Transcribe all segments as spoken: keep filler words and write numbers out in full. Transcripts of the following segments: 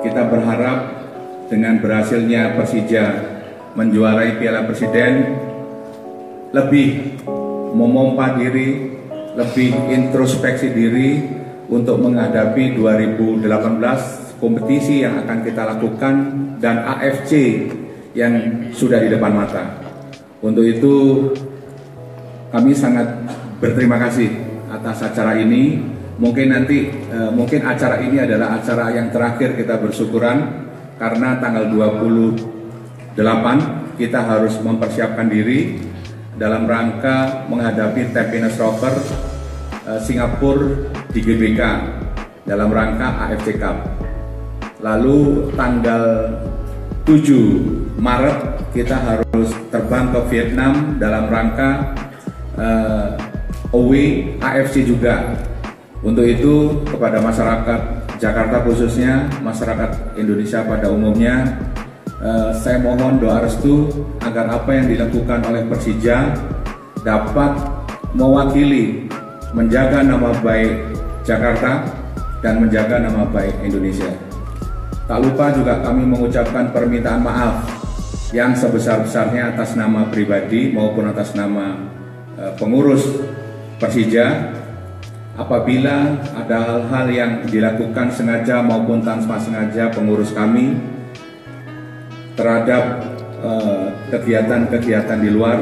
kita berharap dengan berhasilnya Persija menjuarai Piala Presiden, lebih memompa diri, lebih introspeksi diri untuk menghadapi dua ribu delapan belas, kompetisi yang akan kita lakukan dan A F C yang sudah di depan mata. Untuk itu kami sangat berterima kasih atas acara ini. Mungkin nanti eh, mungkin acara ini adalah acara yang terakhir kita bersyukuran, karena tanggal dua puluh delapan kita harus mempersiapkan diri dalam rangka menghadapi Tampines Rovers eh, Singapura di G B K dalam rangka A F C Cup. Lalu tanggal tujuh Maret kita harus terbang ke Vietnam dalam rangka uh, away A F C juga. Untuk itu kepada masyarakat Jakarta khususnya, masyarakat Indonesia pada umumnya, uh, saya mohon doa restu agar apa yang dilakukan oleh Persija dapat mewakili menjaga nama baik Jakarta dan menjaga nama baik Indonesia. Tak lupa juga kami mengucapkan permintaan maaf yang sebesar-besarnya atas nama pribadi maupun atas nama e, pengurus Persija apabila ada hal-hal yang dilakukan sengaja maupun tanpa sengaja pengurus kami terhadap kegiatan-kegiatan di luar.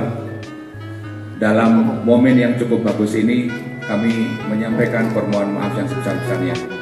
Dalam momen yang cukup bagus ini kami menyampaikan permohonan maaf yang sebesar-besarnya.